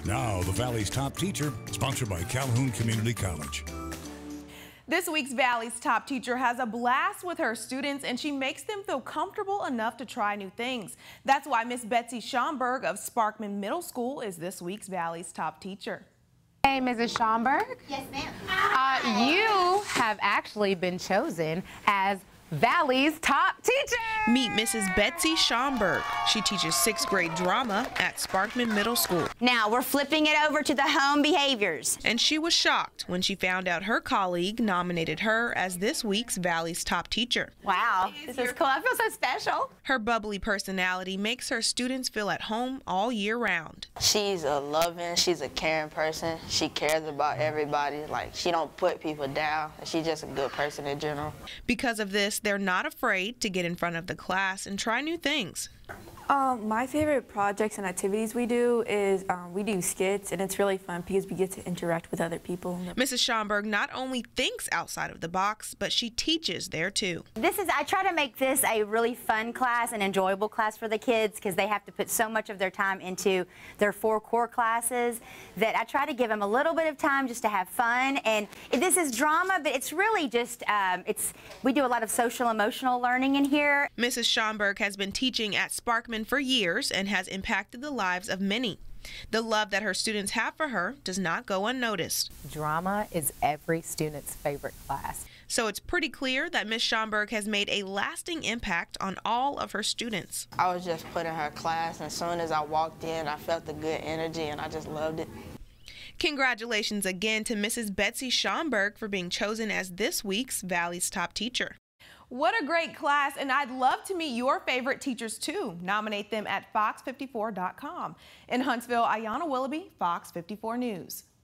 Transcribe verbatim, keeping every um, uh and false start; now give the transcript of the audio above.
Now, the Valley's top teacher, sponsored by Calhoun Community College. This week's Valley's top teacher has a blast with her students, and she makes them feel comfortable enough to try new things. That's why Miss Betsy Schomburg of Sparkman Middle School is this week's Valley's top teacher. Hey, Missus Schomburg. Yes, ma'am. Uh, you have actually been chosen as Valley's top teacher. Meet Missus Betsy Schomburg. She teaches sixth grade drama at Sparkman Middle School. Now we're flipping it over to the home behaviors. And she was shocked when she found out her colleague nominated her as this week's Valley's top teacher. Wow, this is cool. I feel so special. Her bubbly personality makes her students feel at home all year round. She's a loving, she's a caring person. She cares about everybody. Like, she don't put people down. She's just a good person in general. Because of this, they're not afraid to get in front of the class and try new things. Um, my favorite projects and activities we do is um, we do skits, and it's really fun because we get to interact with other people. Missus Schomburg not only thinks outside of the box, but she teaches there too. This is, I try to make this a really fun class, an enjoyable class for the kids, because they have to put so much of their time into their four core classes that I try to give them a little bit of time just to have fun. And this is drama, but it's really just, um, it's we do a lot of social emotional learning in here. Missus Schomburg has been teaching at Sparkman for years and has impacted the lives of many. The love that her students have for her does not go unnoticed. Drama is every student's favorite class. So it's pretty clear that Miss Schomburg has made a lasting impact on all of her students. I was just put in her class, and as soon as I walked in, I felt the good energy, and I just loved it. Congratulations again to Missus Betsy Schomburg for being chosen as this week's Valley's top teacher. What a great class, and I'd love to meet your favorite teachers too. Nominate them at fox fifty-four dot com. In Huntsville, Ayanna Willoughby, Fox fifty-four News.